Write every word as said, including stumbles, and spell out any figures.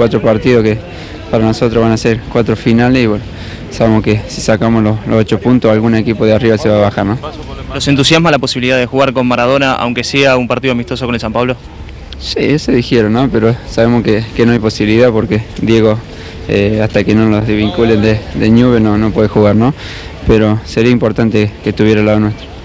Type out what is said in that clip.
cuatro partidos que para nosotros van a ser cuatro finales y bueno, sabemos que si sacamos los, los ocho puntos algún equipo de arriba se va a bajar, ¿no? ¿Los entusiasma la posibilidad de jugar con Maradona, aunque sea un partido amistoso con el San Pablo? Sí, eso dijeron, ¿no? Pero sabemos que, que no hay posibilidad porque Diego, eh, hasta que no los desvinculen de, de Newell's no, no puede jugar, ¿no? Pero sería importante que estuviera al lado nuestro.